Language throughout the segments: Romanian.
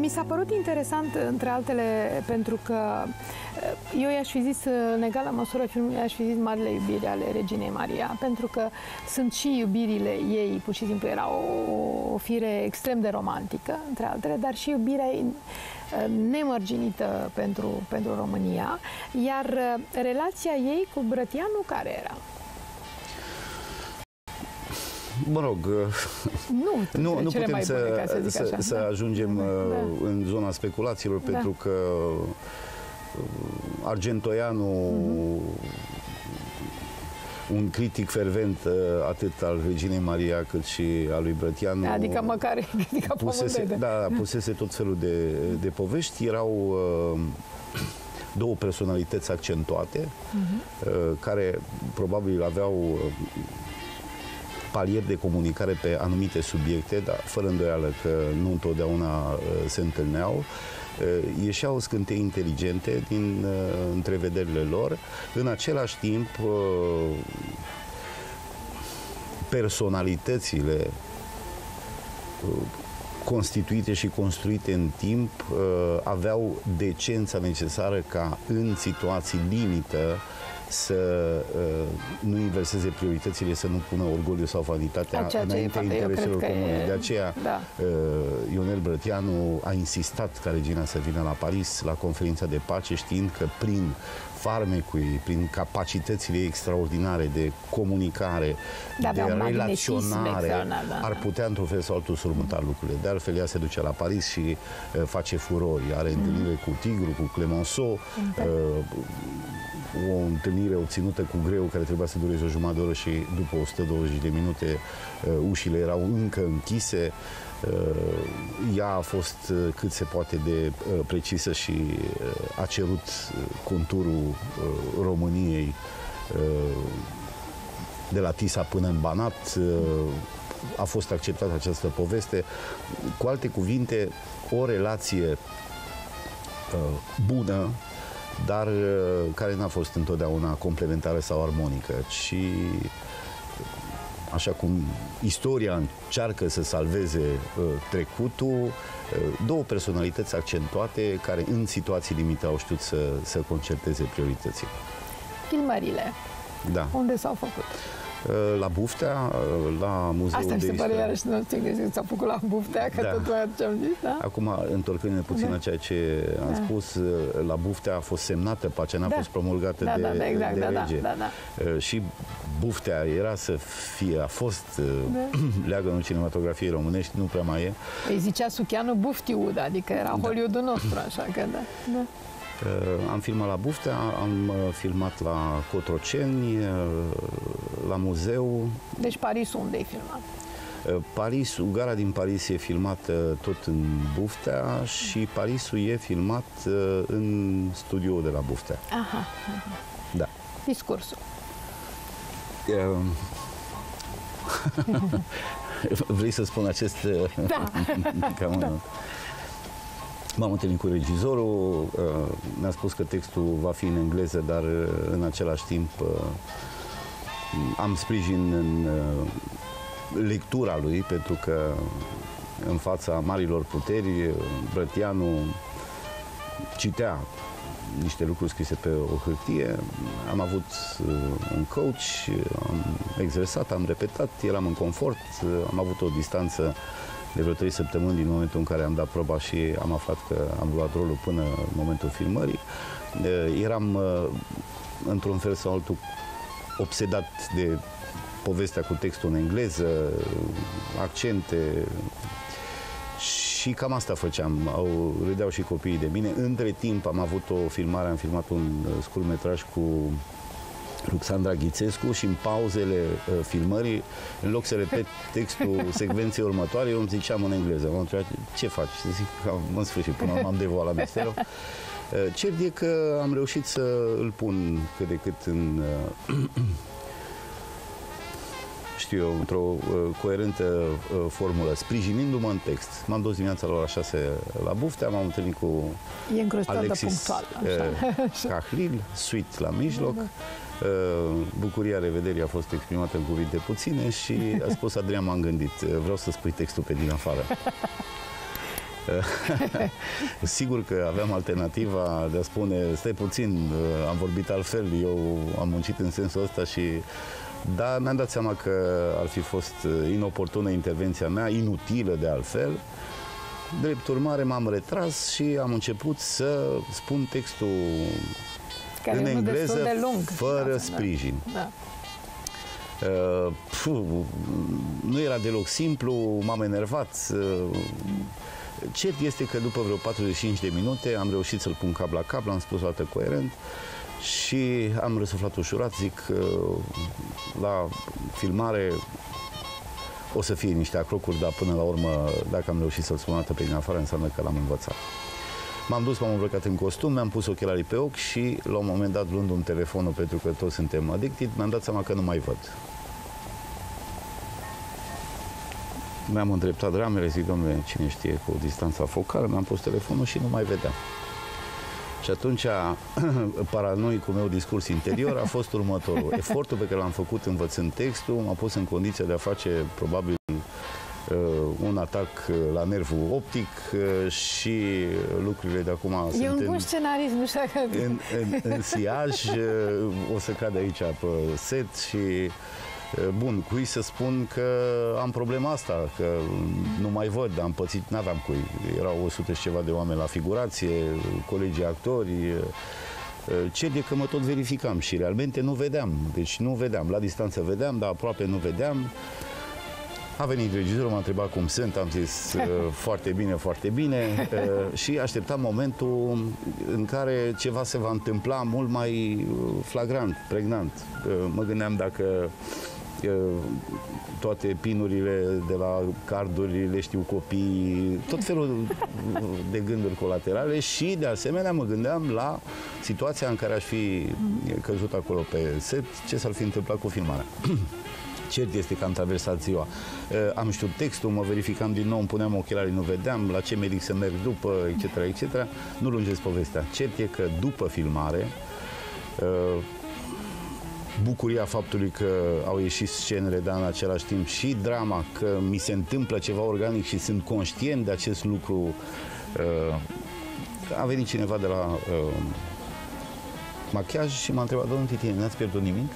Mi s-a părut interesant, între altele, pentru că eu i-aș fi zis, în egală măsură, filmul i-aș fi zis Marile iubiri ale Reginei Maria, pentru că sunt și iubirile ei, pur și simplu era o fire extrem de romantică, între altele, dar și iubirea ei nemărginită pentru România, iar relația ei cu Brătianu care era? Mă rog, nu putem să ajungem în zona speculațiilor, pentru că Argentoianu, un critic fervent atât al Reginei Maria cât și al lui Brătianu, adică măcar pusese tot felul de povești. Erau două personalități accentuate, care probabil aveau palier de comunicare pe anumite subiecte, dar fără îndoială că nu întotdeauna se întâlneau. Ieșeau scântei inteligente din întrevederile lor. În același timp, personalitățile constituite și construite în timp aveau decența necesară ca în situații limită să nu inverseze prioritățile, să nu pună orgoliu sau vanitatea înaintea intereselor comune. De aceea, Ionel Brătianu a insistat ca regina să vină la Paris la conferința de pace, știind că prin farmecul ei, prin capacitățile extraordinare de comunicare, de relaționare, ar putea într-un fel sau altul surmonta lucrurile. De altfel, ea se duce la Paris și face furori. Are întâlnire cu Tigru, cu Clemenceau, o întâlnire obținută cu greu, care trebuia să dureze o jumătate de oră și după 120 de minute ușile erau încă închise. Ea a fost cât se poate de precisă și a cerut conturul României de la Tisa până în Banat. A fost acceptată această poveste. Cu alte cuvinte, o relație bună, dar care n-a fost întotdeauna complementară sau armonică, ci așa cum istoria încearcă să salveze trecutul, două personalități accentuate care în situații limite au știut să concerteze prioritățile. Filmările. Da. Unde s-au făcut? La Buftea, la Muzeul Asta mi se pare iarăși, nu știu că s-a făcut la Buftea, că tot mai am zis, da? Acum, întorcându-ne puțin la ceea ce am spus, la Buftea a fost semnată pacea, n-a fost promulgată de rege. Și Buftea era să fie, a fost leagănul cinematografiei românești, nu prea mai e. Îi zicea Sucheanu Buftiud, adică era Hollywood-ul nostru, așa că da. Am filmat la Buftea, am filmat la Cotroceni, la muzeu. Deci Parisul unde ai filmat? Parisul, gara din Paris e filmată tot în Buftea și Parisul e filmat în studioul de la Buftea. Aha. Da. Discursul. Vrei să spun acest... Da. M-am întâlnit cu regizorul, mi-a spus că textul va fi în engleză, dar în același timp am sprijin în lectura lui, pentru că în fața marilor puteri, Brătianu citea niște lucruri scrise pe o hârtie. Am avut un coach, am exersat, am repetat, eram în confort, am avut o distanță de vreo 3 săptămâni din momentul în care am dat proba și am aflat că am luat rolul până în momentul filmării. Eram, într-un fel sau altul, obsedat de povestea cu textul în engleză, accente, și cam asta făceam. Râdeau și copiii de mine. Între timp am avut o filmare, am filmat un scurtmetraj cu Ruxandra Ghițescu și în pauzele filmării, în loc să repet textul secvenței următoare, eu îmi ziceam în engleză. M-am întrebat, ce faci? Să zic, în sfârșit, până m-am devoalat misterul. Cert e că am reușit să îl pun cât de cât în... știu eu, într-o coerentă formulă, sprijinindu-mă în text. M-am dus dimineața la ora 6 la Buftea, m-am întâlnit cu Alexis Cahlil, suit la mijloc. Bucuria revederii a fost exprimată în cuvinte puține și a spus: Adrian, m-am gândit, vreau să spui textul pe din afară. Sigur că aveam alternativa de a spune, stai puțin, am vorbit altfel, eu am muncit în sensul ăsta și... Dar mi-am dat seama că ar fi fost inoportună intervenția mea, inutilă de altfel. Drept urmare m-am retras și am început să spun textul care în engleză de lung, fără sprijin. Da. Nu era deloc simplu, m-am enervat. Cert este că după vreo 45 de minute am reușit să-l pun cap la cap, l-am spus o dată coerent și am răsuflat ușurat, zic, la filmare o să fie niște acrocuri, dar până la urmă, dacă am reușit să-l spun o dată pe din afară, înseamnă că l-am învățat. M-am dus, m-am îmbrăcat în costum, mi-am pus ochelarii pe ochi și, la un moment dat, luându-mi telefonul, pentru că toți suntem addicted, mi-am dat seama că nu mai văd. Mi-am îndreptat ramele, zic, domnule, cine știe, cu distanța focală, mi-am pus telefonul și nu mai vedeam. Și atunci, paranoicul meu discurs interior a fost următorul. Efortul pe care l-am făcut învățând textul m-a pus în condiția de a face, probabil, un atac la nervul optic și lucrurile de acum sunt un bun scenarist, nu știu în siaj, o să cad aici pe set și bun, cui să spun că am problema asta, că nu mai văd, am pățit, n-aveam cui. Erau 100 și ceva de oameni la figurație, colegii actori. Cert e că mă tot verificam și realmente nu vedeam. Deci nu vedeam, la distanță vedeam, dar aproape nu vedeam. A venit regizorul, m-a întrebat cum sunt, am zis foarte bine, foarte bine și așteptam momentul în care ceva se va întâmpla mult mai flagrant, pregnant. Mă gândeam dacă toate pinurile de la carduri le știu copiii, tot felul de gânduri colaterale și de asemenea mă gândeam la situația în care aș fi căzut acolo pe set, ce s-ar fi întâmplat cu filmarea. Cert este că am traversat ziua. Am știut textul, mă verificam din nou, îmi puneam ochelarii, nu vedeam, la ce medic să merg după, etc., etc. Nu lungesc povestea. Cert e că după filmare, bucuria faptului că au ieșit scenele, dar în același timp și drama, că mi se întâmplă ceva organic și sunt conștient de acest lucru. A venit cineva de la machiaj și m-a întrebat, domnul Titine, n-ați pierdut nimic?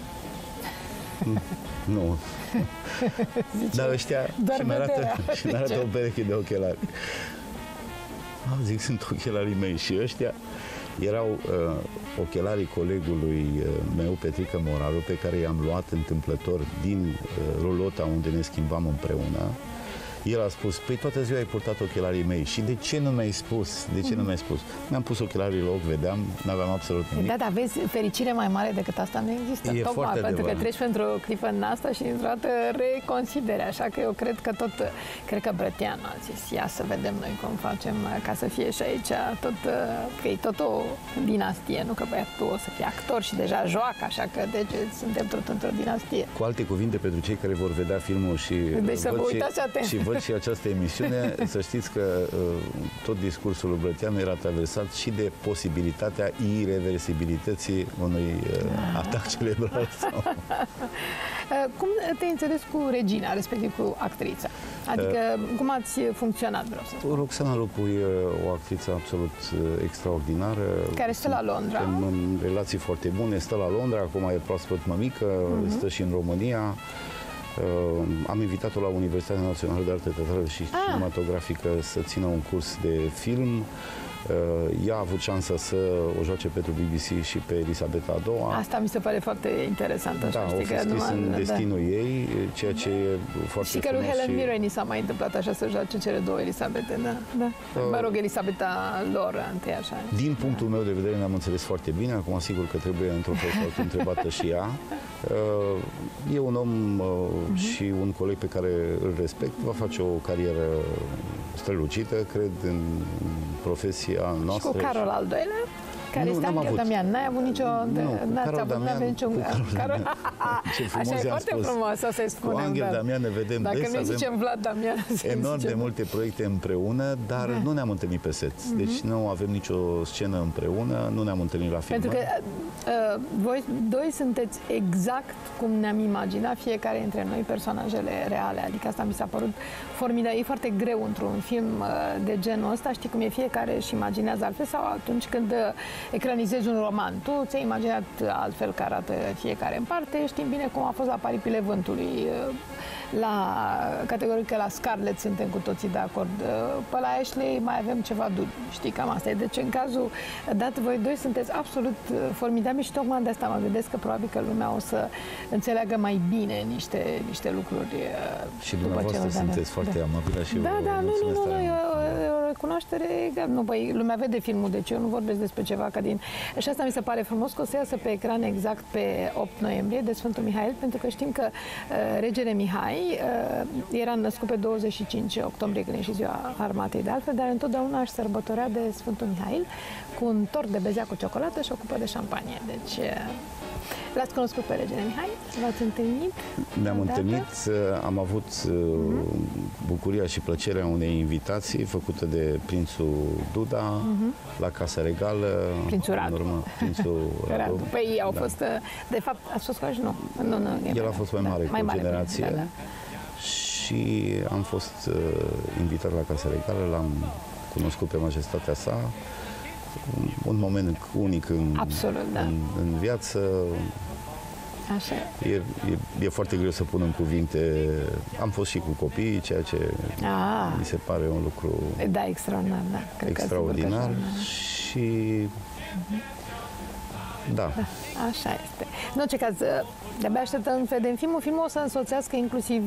Nu. Dar ăștia și mi-arată o pereche de ochelari. Zic, sunt ochelarii mei și ăștia erau ochelarii colegului meu, Petrică Moraru, pe care i-am luat întâmplător din rulota unde ne schimbam împreună. El a spus, păi toată ziua ai purtat ochelarii mei și de ce nu mi-ai spus? De ce nu mi-ai spus? Mi-am pus ochelarii la ochi, vedeam, n-aveam absolut nimic. Da, dar vezi, fericire mai mare decât asta nu există. E tocmai pentru adevărat. că treci pentru o clipă în asta și într-o dată reconsideri. Așa că eu cred că cred că Brătianu a zis, ia să vedem noi cum facem ca să fie și aici că e tot o dinastie, nu că băiatul o să fie actor și deja joacă, așa că deci suntem tot într-o dinastie. Cu alte cuvinte, pentru cei care vor vedea filmul și deci să vă uitați atent. Și văd și această emisiune, să știți că tot discursul lui Brătianu era traversat și de posibilitatea ireversibilității unui atac cerebral. Cum te-ai înțeles cu Regina, respectiv cu actrița? Adică, cum ați funcționat, vreau să spun? Roxana Lupu e o actriță absolut extraordinară. Care stă la Londra. În relații foarte bune, stă la Londra, acum e proaspăt mămică, stă și în România. Am invitat-o la Universitatea Națională de Artă Teatrală și Cinematografică să țină un curs de film. Ea a avut șansa să o joace pentru BBC și pe Elisabeta a II. Asta mi se pare foarte interesant. Da, o fi scris în destinul ei, ceea ce e foarte și că lui Helen Mirren s-a mai întâmplat așa să joace cele două Elisabete, da. Mă rog, Elisabeta lor, întâi așa. Din punctul meu de vedere ne-am înțeles foarte bine, acum sigur că trebuie într-o fel sau altul întrebată și ea. E un om și un coleg pe care îl respect, va face o carieră strălucită, cred, în profesia noastră. Și cu Carol al II-lea? Care este Angel Damian. N-ai avut nicio... Carol niciun... Așa e foarte frumos să-i spunem. Cu Angel Damian ne vedem dacă des. Dacă nu zicem Vlad Damian... Enorm de multe proiecte împreună, dar nu ne-am întâlnit pe set. Deci nu avem nicio scenă împreună, nu ne-am întâlnit la filmare. Pentru că voi doi sunteți exact cum ne-am imaginat fiecare dintre noi personajele reale. Adică asta mi s-a părut formidabil. E foarte greu într-un film de genul ăsta. Știi cum e, fiecare își imaginează altfel, sau atunci când ecranizezi un roman. Tu ți-ai imaginat altfel că arată fiecare în parte. Știm bine cum a fost la Aripile Vântului. Categoric că la Scarlett suntem cu toții de acord. Pe la Ashley mai avem ceva dubii. Știi, cam asta e. Deci în cazul dat, voi doi sunteți absolut formidabili și tocmai de asta mă gândesc că probabil că lumea o să înțeleagă mai bine niște lucruri. Și dumneavoastră sunteți foarte amabilă și e o recunoaștere. Nu, băi, lumea vede filmul, deci eu nu vorbesc despre ceva ca din... Și asta mi se pare frumos, că o să iasă pe ecran exact pe 8 noiembrie de Sfântul Mihail, pentru că știm că regele Mihai era născut pe 25 octombrie, când e și ziua armatei de altfel, dar întotdeauna își sărbătorea de Sfântul Mihail cu un tort de bezea cu ciocolată și o cupă de șampanie. Deci l-ați cunoscut pe regele Mihai? V-ați întâlnit? Ne-am întâlnit, am avut bucuria și plăcerea unei invitații făcută de prințul Duda la Casa Regală. Prințul Radu. Prințul Radu. Păi ei au fost, de fapt, ați fost coși? Nu. El a fost mai mare cu generație. Și am fost invitat la Casa Regală, l-am cunoscut pe majestatea sa. Un moment unic în viață. Așa. E foarte greu să pun în cuvinte. Am fost și cu copiii, ceea ce mi se pare un lucru extraordinar. Extraordinar. Și da. Așa este. În orice caz, de-abia așteptăm să vedem filmul. Filmul o să însoțească inclusiv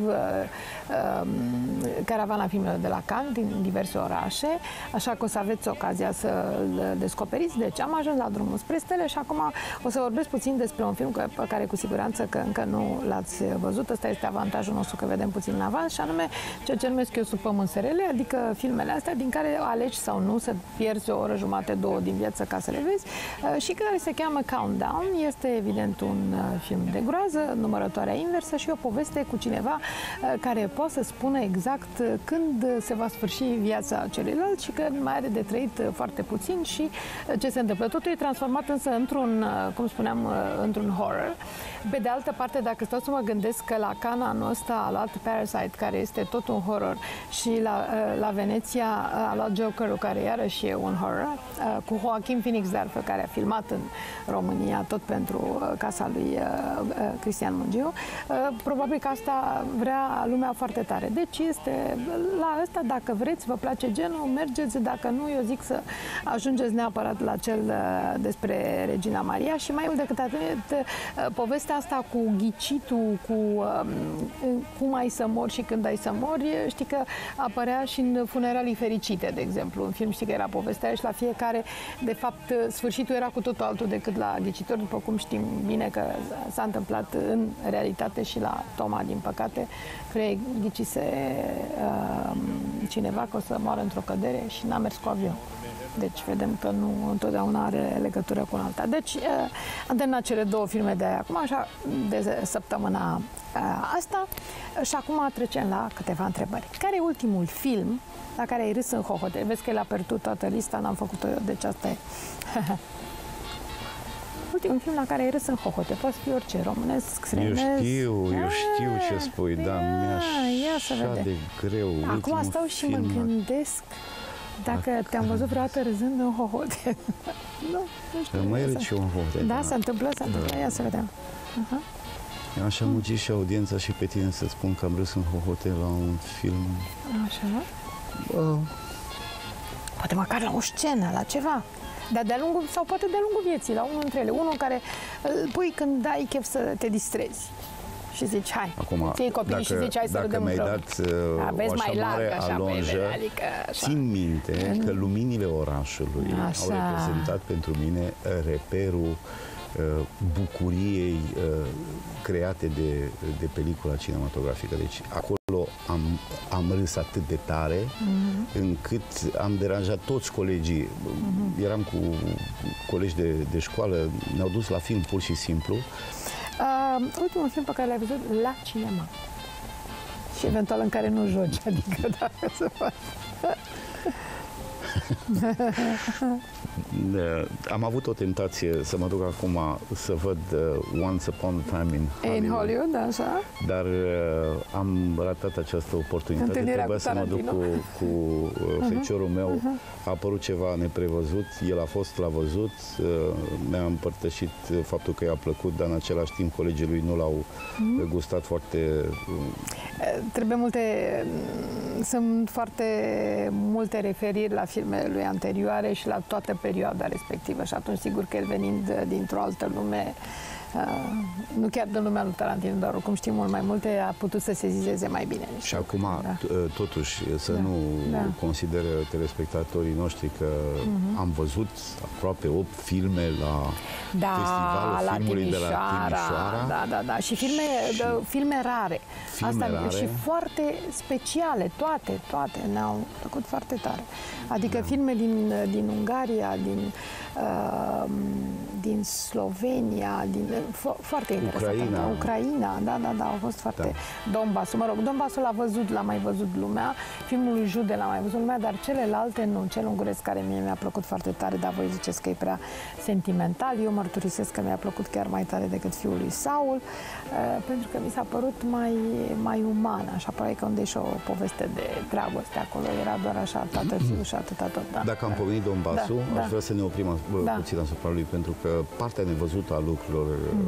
caravana filmelor de la Cannes din diverse orașe, așa că o să aveți ocazia să-l descoperiți. Deci am ajuns la drumul spre stele și acum o să vorbesc puțin despre un film pe care cu siguranță că încă nu l-ați văzut. Ăsta este avantajul nostru, că vedem puțin în avans, și anume ceea ce numesc eu sub pământ SRL, adică filmele astea din care alegi sau nu să pierzi o oră, jumate, două din viață ca să le vezi, și care se cheamă Countdown. Este evident un film de groază, numărătoarea inversă, și o poveste cu cineva care poate să spună exact când se va sfârși viața celuilalt și că mai are de trăit foarte puțin și ce se întâmplă. Totul e transformat însă într-un, cum spuneam, într-un horror. Pe de altă parte, dacă stau să mă gândesc că la Cannes anul ăsta a luat Parasite, care este tot un horror, și la Veneția a luat Joker-ul, care iarăși e un horror, cu Joaquin Phoenix, care a filmat în România tot pentru casa lui Cristian Mungiu. Probabil că asta vrea lumea foarte tare. Deci este la ăsta, dacă vreți, vă place genul, mergeți, dacă nu, eu zic să ajungeți neapărat la cel despre Regina Maria. Și mai mult decât atât, povestea asta cu ghicitul, cu cum ai să mori și când ai să mori, știi că apărea și în Funeralii fericite, de exemplu. În film știi că era povestea și la fiecare, de fapt, sfârșitul era cu totul altul decât la ghicitor, după cum știm bine că s-a întâmplat în realitate și la Toma, din păcate. Ghicise cineva că o să moară într-o cădere și n-a mers cu avion. Deci vedem că nu întotdeauna are legătură cu alta. Deci am terminat cele două filme de acum, așa, de săptămâna asta, și acum trecem la câteva întrebări. Care e ultimul film la care ai râs în hohote? Vezi că el a pierdut toată lista, n-am făcut-o eu, deci asta e. Ultimul film la care ai râs în hohote, poate fi orice, românesc, străinesc. Eu știu ce spui, dar mi-e așa de greu. Acum stau și mă gândesc dacă te-am văzut vreodată râzând în hohote. Nu știu. Mai râd și eu în hohote. Da, se întâmplă, ia să vedem. Aș amugi și audiența și pe tine să spun că am râs în hohote la un film. Așa? Poate măcar la o scenă, la ceva. Dar de-a lungul, sau poate de-a lungul vieții, la unul dintre ele. Unul care pui când ai chef să te distrezi. Și zici, hai, ții copiii și zici, hai să râdem împreună. Dacă mi-ai dat o așa mare alonjă, țin minte că luminile orașului au reprezentat pentru mine reperul bucuriei create de pelicula cinematografică. Deci acolo acolo am râs atât de tare, încât am deranjat toți colegii. Eram cu colegi de școală, ne-au dus la film pur și simplu. Ultimul film pe care l-ai văzut la cinema și eventual în care nu joci, adică dacă se poate. Am avut o tentație să mă duc acum să văd Once Upon a Time in Hollywood. În Hollywood, așa. Dar am ratat această oportunitate. Întâlnirea Trebuia să mă duc cu feciorul meu. A apărut ceva neprevăzut. El l-a văzut. Mi-a împărtășit faptul că i-a plăcut, dar în același timp colegii lui nu l-au gustat foarte... Sunt foarte multe referiri la filmele lui anterioare și la toată perioada respectivă și atunci sigur că el venind dintr-o altă lume, nu chiar din lumea lui Tarantino, dar oricum știm mult mai multe, a putut să se sesizeze mai bine. Și acum, totuși, să nu consideră telespectatorii noștri că am văzut aproape 8 filme la Festivalul Filmului de la Timișoara. Da. Și filme rare. Și foarte speciale, toate ne-au plăcut foarte tare. Adică filme din Ungaria, din Slovenia, foarte interesant. Ucraina, da, au fost foarte... Donbassul, Donbassul l-a mai văzut lumea, filmul lui Jude l-a mai văzut lumea, dar celelalte nu. Cel unguresc care mie mi-a plăcut foarte tare, dar voi ziceți că e prea sentimental. Eu mărturisesc că mi-a plăcut chiar mai tare decât Fiul lui Saul, pentru că mi s-a părut mai uman, așa, pare că unde e și o poveste de dragoste acolo, era doar așa, tată, fiu și atâta tot. Dacă am pomenit Donbassul, aș vrea să ne oprim puțin asupra lui, pentru că partea nevăzută a lucrurilor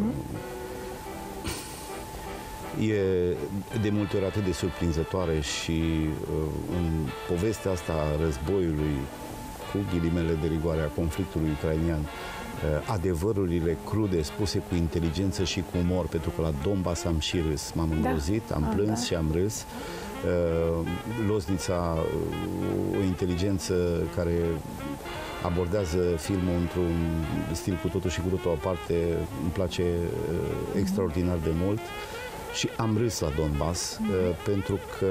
e de multe ori atât de surprinzătoare și în povestea asta a războiului, cu ghilimele de rigoare, a conflictului ucrainian, adevărurile crude spuse cu inteligență și cu umor, pentru că la Donbass am și râs, m-am îngrozit, am plâns și am râs. Loznița, o inteligență care abordează filmul într-un stil cu totul și cu totul aparte, îmi place extraordinar de mult și am râs la Donbass pentru că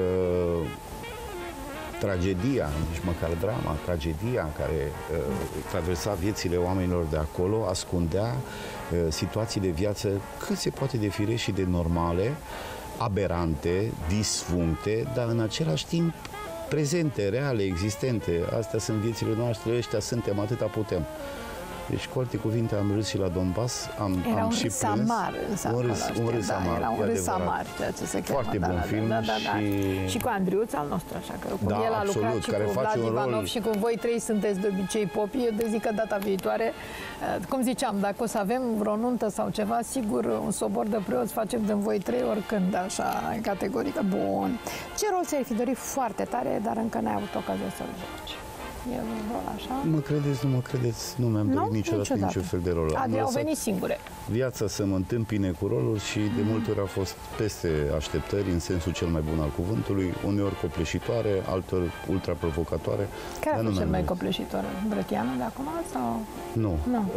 tragedia, nici măcar drama, tragedia care traversa viețile oamenilor de acolo ascundea situații de viață cât se poate de firești și de normale, aberante, disfuncte, dar în același timp prezente, reale, existente. Astea sunt viețile noastre, ăștia suntem, atâta putem. Deci, cu alte cuvinte, am râs și la Donbass, am și plâns. Un râs amar, era un râs amar, ceea ce se cheamă. Foarte bun film. Și cu Andriuț al nostru, așa, că cum el a lucrat și cu Vlad Ivanov și cu voi trei sunteți de obicei popi, eu de zic că data viitoare, cum ziceam, dacă o să avem vreo nuntă sau ceva, sigur, un sobor de preoți facem din voi trei oricând, așa, categorică. Bun. Ce rol ți-ai fi dorit foarte tare, dar încă n-ai avut ocazia să-l joci? E un rol așa? Mă credeți, nu mă credeți, nu mi-am dorit niciodată niciun fel de rol. Au venit singure. Viața să mă întâmpine cu roluri și de multe ori a fost peste așteptări, în sensul cel mai bun al cuvântului, uneori copleșitoare, alteori ultra-provocatoare. Care a fost cel mai copleșitor? Brătianu de acum sau? Nu.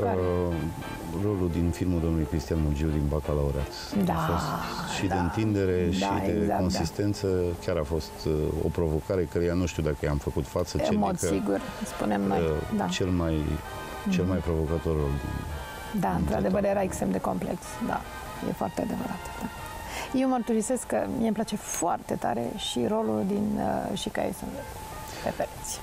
Rolul din filmul domnului Cristian Mugiu din Bacalaureat. A fost și de întindere și de consistență. Chiar a fost o provocare căreia nu știu dacă i-am făcut față. În mod sigur, spunem noi. Cel mai provocator rol. Da, într-adevăr era extrem de complex. Da, e foarte adevărat. Da. Eu mărturisesc că mie îmi place foarte tare și rolul din Și ca ei sunt pe pereți.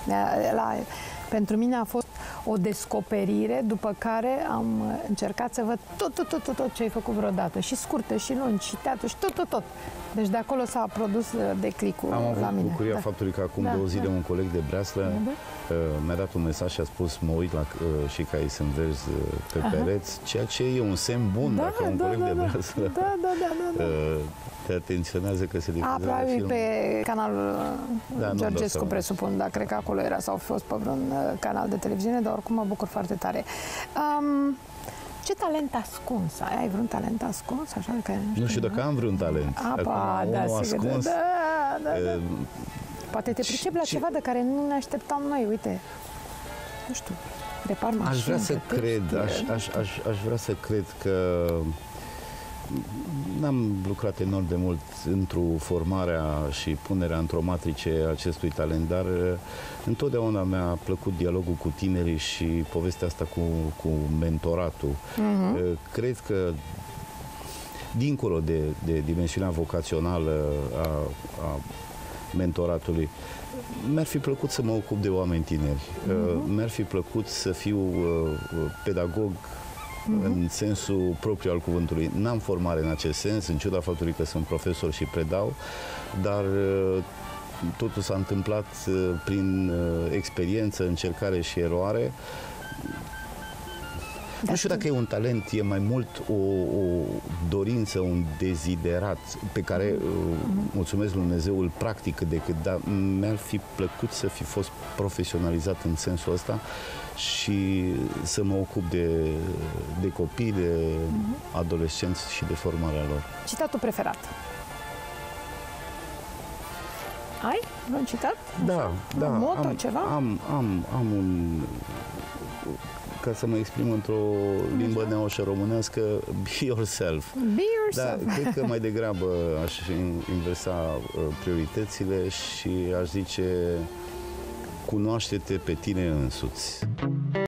Pentru mine a fost o descoperire, după care am încercat să văd tot ce ai făcut vreodată, și scurte, și lungi, și teatru, și tot. Deci de acolo s-a produs declicul la mine. Am avut bucuria faptului că acum 2 zile un coleg de breaslă mi-a dat un mesaj și a spus: mă uit la Și ca ei sunt verzi pe pereți, ceea ce e un semn bun dacă un coleg de breaslă te atenționează că se difuzează probabil pe canalul Georgescu, presupun, dar cred că acolo era sau fost pe vreun canal de televiziune, dar oricum mă bucur foarte tare. Ce talent ascuns ai? Ai vreun talent ascuns? Așa, că nu știu dacă am vreun talent. Unul ascuns. Poate te pricepi la ceva de care nu ne așteptam noi. Uite, nu știu, repar mașini. Aș vrea să cred că N-am lucrat enorm de mult formarea și punerea într-o matrice a acestui talent, dar întotdeauna mi-a plăcut dialogul cu tinerii și povestea asta cu mentoratul. Cred că dincolo de dimensiunea vocațională a mentoratului, mi-ar fi plăcut să mă ocup de oameni tineri. Mi-ar fi plăcut să fiu pedagog în sensul propriu al cuvântului. N-am formare în acest sens, în ciuda faptului că sunt profesor și predau, dar totul s-a întâmplat prin experiență, încercare și eroare. Nu știu dacă e un talent, e mai mult o dorință, un deziderat pe care, mulțumesc Lui Dumnezeu, îl practic decât, dar mi-ar fi plăcut să fi fost profesionalizat în sensul ăsta și să mă ocup de copii, de adolescenți și de formarea lor. Citatul preferat? Ai un citat? Da. Un moto, ceva? Am un... Ca să mă exprim într-o limbă neoșă românească, be yourself. Be yourself. Da, cred că mai degrabă aș inversa prioritățile și aș zice, cunoaște-te pe tine însuți.